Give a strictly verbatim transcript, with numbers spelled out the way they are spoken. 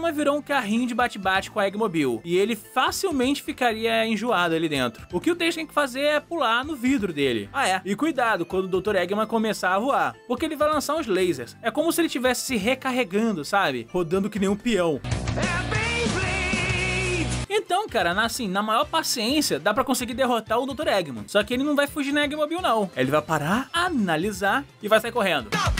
Mas virou um carrinho de bate-bate com a Eggmobile, e ele facilmente ficaria enjoado ali dentro. O que o Tails tem que fazer é pular no vidro dele. Ah é, e cuidado quando o doutor Eggman começar a voar, porque ele vai lançar uns lasers. É como se ele estivesse se recarregando, sabe? Rodando que nem um peão. Então, cara, na, assim, na maior paciência, dá pra conseguir derrotar o doutor Eggman. Só que ele não vai fugir na Eggmobile, não. Ele vai parar, analisar e vai sair correndo.